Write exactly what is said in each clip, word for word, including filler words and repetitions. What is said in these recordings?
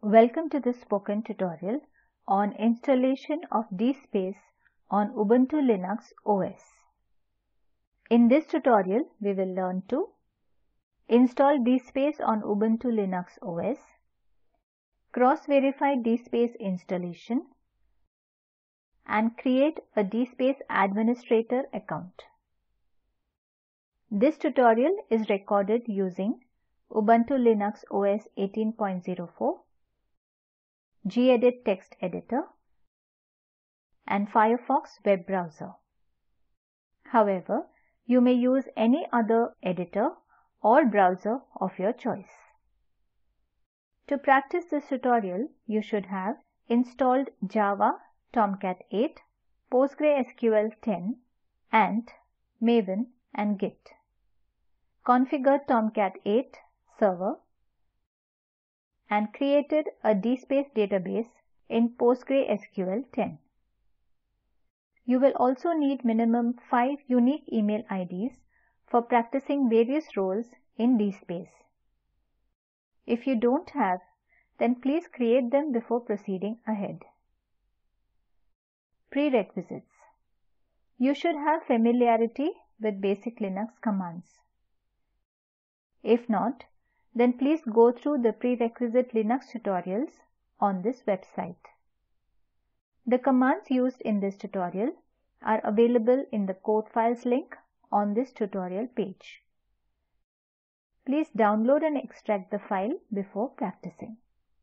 Welcome to this spoken tutorial on installation of dspace on Ubuntu Linux O S. In this tutorial, we will learn to install dspace on Ubuntu Linux O S, cross-verify dspace installation, and create a dspace administrator account. This tutorial is recorded using Ubuntu Linux O S eighteen point oh four, gedit text editor, and Firefox web browser. However, you may use any other editor or browser of your choice. To practice this tutorial, you should have installed Java, Tomcat eight, PostgreSQL ten, Ant, Maven, and Git. Configured Tomcat eight server and created a dspace database in PostgreSQL ten. You will also need minimum five unique email I Ds for practicing various roles in dspace. If you don't have, then please create them before proceeding ahead. Prerequisites. You should have familiarity with basic Linux commands. If not, then please go through the prerequisite Linux tutorials on this website. The commands used in this tutorial are available in the code files link on this tutorial page. Please download and extract the file before practicing.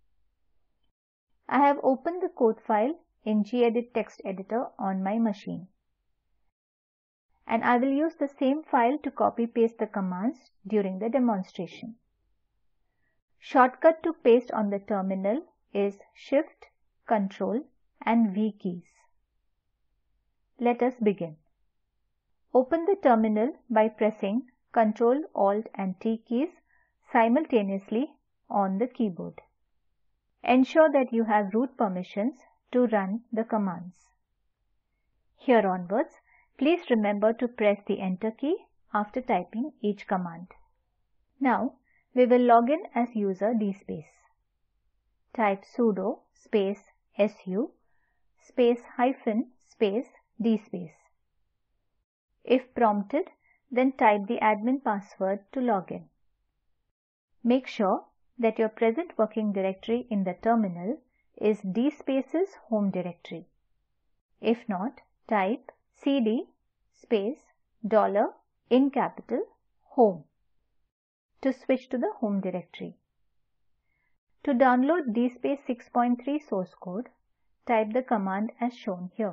I have opened the code file in gedit text editor on my machine, and I will use the same file to copy paste the commands during the demonstration. Shortcut to paste on the terminal is Shift, Control, and V keys. Let us begin. Open the terminal by pressing Control, Alt, and T keys simultaneously on the keyboard. Ensure that you have root permissions to run the commands. Here onwards, please remember to press the Enter key after typing each command. Now, we will log in as user dspace. Type sudo space su space hyphen space dspace. If prompted, then type the admin password to log in. Make sure that your present working directory in the terminal is dspace's home directory. If not, type cd space dollar in capital home to switch to the home directory. To download dspace six point three source code, type the command as shown here.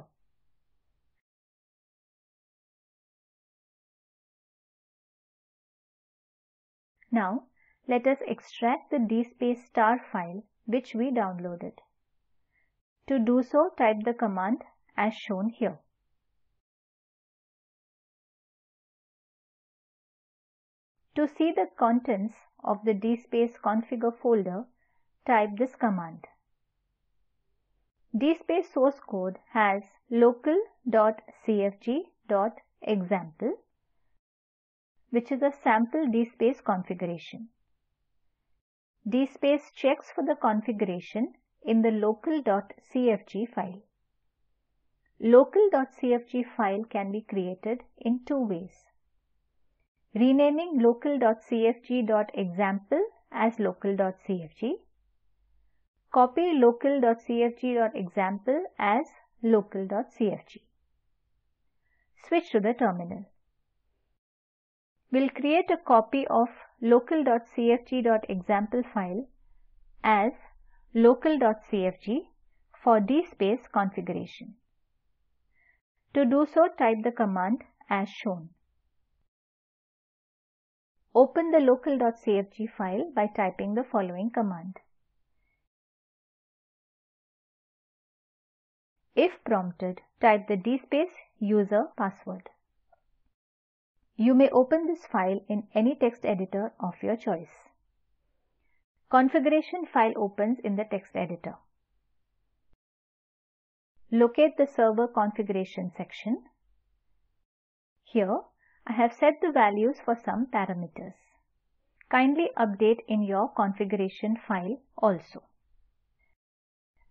Now, let us extract the dspace star file which we downloaded. To do so, type the command as shown here. To see the contents of the dspace configure folder, type this command. Dspace source code has local.cfg.example, which is a sample dspace configuration. Dspace checks for the configuration in the local.cfg file. Local.cfg file can be created in two ways. Renaming local.cfg.example as local.cfg. Copy local.cfg.example as local.cfg. Switch to the terminal. We'll create a copy of local.cfg.example file as local.cfg for dspace configuration. To do so, type the command as shown. Open the local.cfg file by typing the following command. If prompted, type the dspace user password. You may open this file in any text editor of your choice. Configuration file opens in the text editor. Locate the server configuration section. Here, I have set the values for some parameters. Kindly update in your configuration file also.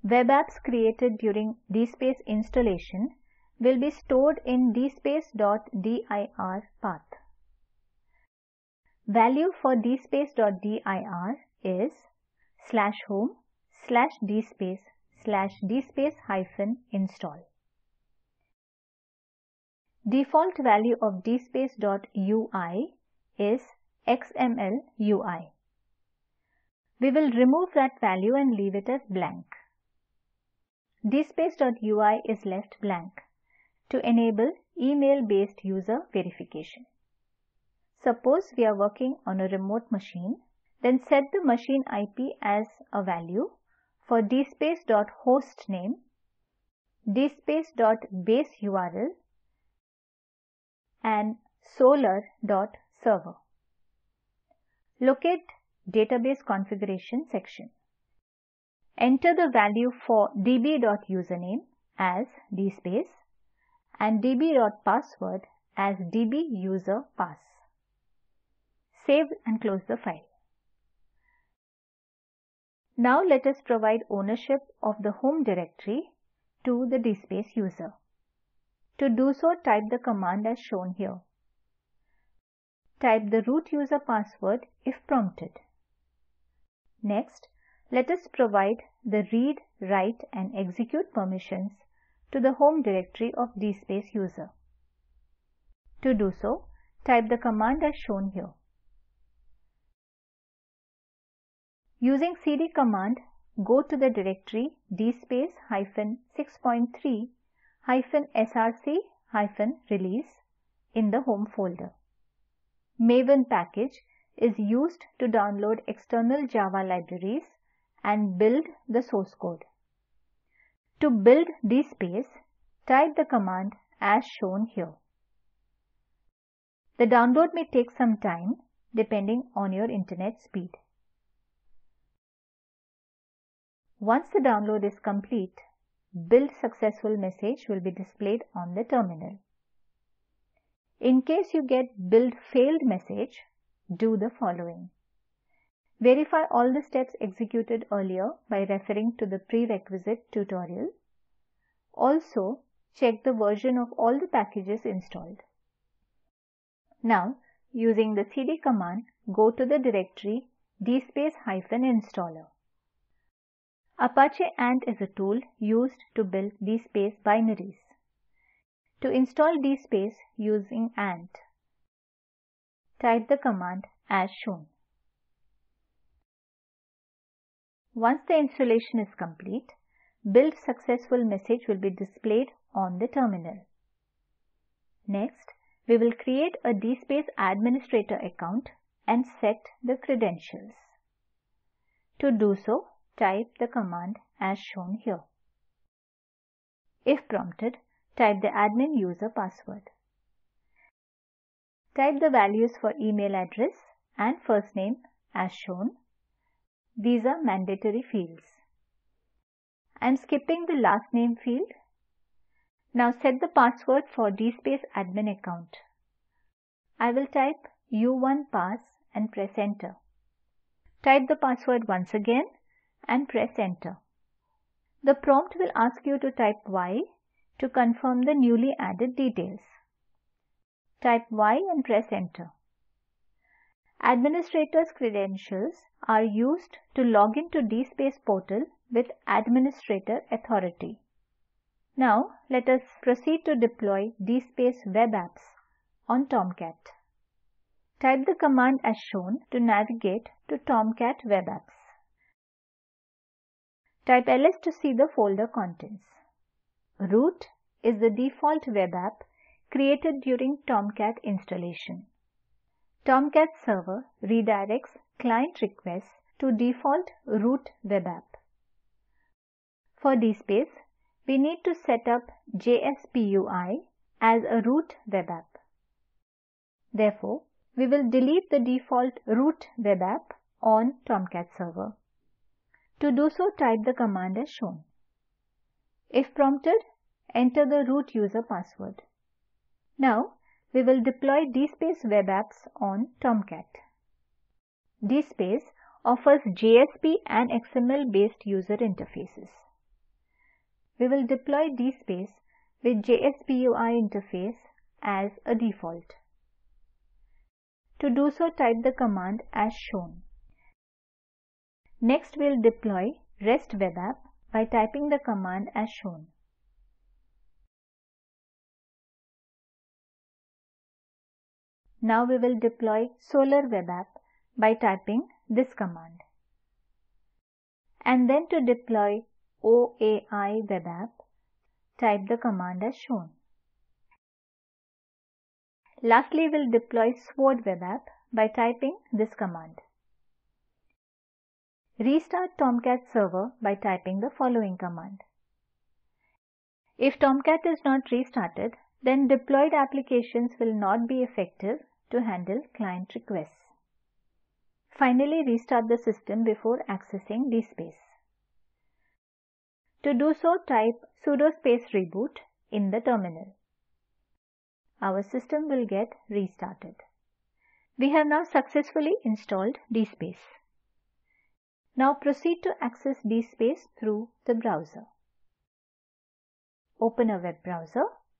Web apps created during dspace installation will be stored in dspace.dir path. Value for dspace.dir is slash home slash dspace slash dspace hyphen install. Default value of dspace.ui is X M L U I. We will remove that value and leave it as blank. dspace.ui is left blank to enable email-based user verification. Suppose we are working on a remote machine, then set the machine I P as a value for dspace.hostname, dspace.baseURL and solar.server. Locate Database Configuration section. Enter the value for db.username as dspace and db.password as dbuserpass. Save and close the file. Now let us provide ownership of the home directory to the dspace user. To do so, type the command as shown here. Type the root user password if prompted. Next, let us provide the read, write and execute permissions to the home directory of dspace user. To do so, type the command as shown here. Using cd command, go to the directory dspace six point three src release in the home folder. Maven package is used to download external Java libraries and build the source code. To build dspace, type the command as shown here. The download may take some time depending on your internet speed. Once the download is complete, Build Successful message will be displayed on the terminal. In case you get Build Failed message, do the following. Verify all the steps executed earlier by referring to the prerequisite tutorial. Also, check the version of all the packages installed. Now, using the cd command, go to the directory dspace-installer. Apache Ant is a tool used to build dspace binaries. To install dspace using Ant, type the command as shown. Once the installation is complete, Build Successful message will be displayed on the terminal. Next, we will create a dspace administrator account and set the credentials. To do so, type the command as shown here. If prompted, type the admin user password. Type the values for email address and first name as shown. These are mandatory fields. I am skipping the last name field. Now set the password for dspace admin account. I will type u one pass and press enter. Type the password once again and press enter. The prompt will ask you to type Y to confirm the newly added details. Type Y and press enter. Administrator's credentials are used to log into dspace portal with administrator authority. Now let us proceed to deploy dspace web apps on Tomcat. Type the command as shown to navigate to Tomcat web apps. Type ls to see the folder contents. Root is the default web app created during Tomcat installation. Tomcat server redirects client requests to default root web app. For dspace, we need to set up J S P U I as a root web app. Therefore, we will delete the default root web app on Tomcat server. To do so, type the command as shown. If prompted, enter the root user password. Now, we will deploy dspace web apps on Tomcat. Dspace offers J S P and X M L based user interfaces. we will deploy DSpace with J S P U I interface as a default. To do so, type the command as shown. Next, we will deploy REST web app by typing the command as shown. Now we will deploy Solr web app by typing this command. And then to deploy O A I web app, type the command as shown. Lastly, we will deploy Sword web app by typing this command. Restart Tomcat server by typing the following command. If Tomcat is not restarted, then deployed applications will not be effective to handle client requests. Finally, restart the system before accessing DSpace. To do so, type sudo space reboot in the terminal. Our system will get restarted. We have now successfully installed DSpace. Now proceed to access DSpace through the browser. Open a web browser.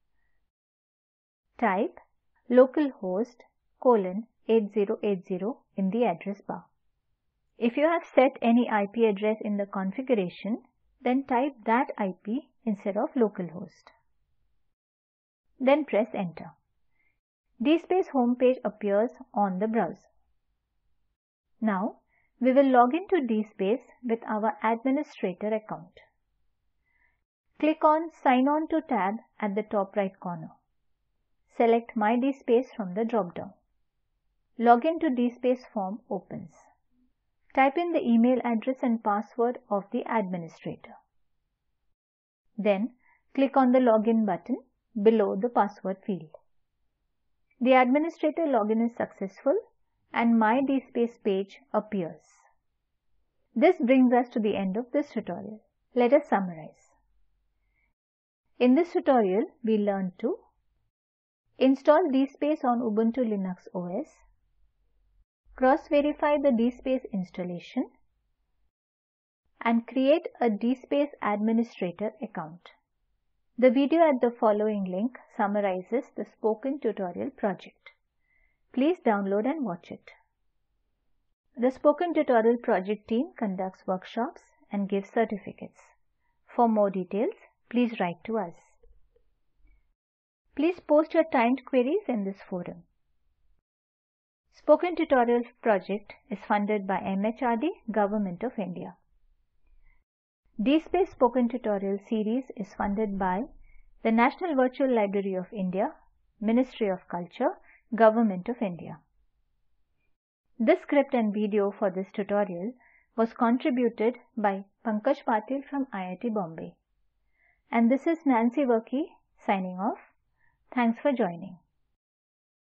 Type localhost colon eighty eighty in the address bar. If you have set any I P address in the configuration, then type that I P instead of localhost. Then press enter. DSpace homepage appears on the browser. Now, we will log into DSpace with our administrator account. Click on Sign On To tab at the top right corner. Select My DSpace from the drop-down. Login to DSpace form opens. Type in the email address and password of the administrator. Then, click on the Login button below the password field. The administrator login is successful and My DSpace page appears. This brings us to the end of this tutorial. Let us summarize. In this tutorial, we learned to install DSpace on Ubuntu Linux O S, cross-verify the DSpace installation, and create a DSpace administrator account. The video at the following link summarizes the spoken tutorial project. Please download and watch it. The Spoken Tutorial project team conducts workshops and gives certificates. For more details, please write to us. Please post your timed queries in this forum. Spoken Tutorials project is funded by M H R D, Government of India. DSpace Spoken Tutorial series is funded by the National Virtual Library of India, Ministry of Culture, Government of India. This script and video for this tutorial was contributed by Pankaj Patil from I I T Bombay. And this is Nancy Workey signing off. Thanks for joining.